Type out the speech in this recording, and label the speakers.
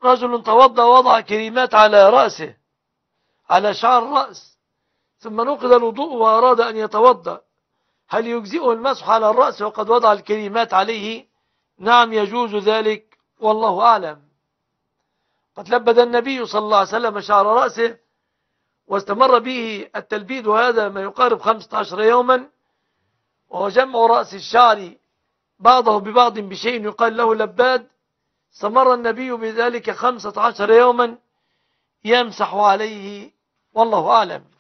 Speaker 1: رجل توضأ ووضع كريمات على رأسه، على شعر الرأس، ثم نقض الوضوء وأراد أن يتوضأ، هل يجزئه المسح على الرأس وقد وضع الكريمات عليه؟ نعم يجوز ذلك، والله أعلم. قد لبد النبي صلى الله عليه وسلم شعر رأسه واستمر به التلبيد، وهذا ما يقارب 15 يوما، وهو جمع رأس الشعر بعضه ببعض بشيء يقال له لباد. استمر النبي بذلك 15 يوما يمسح عليه، والله أعلم.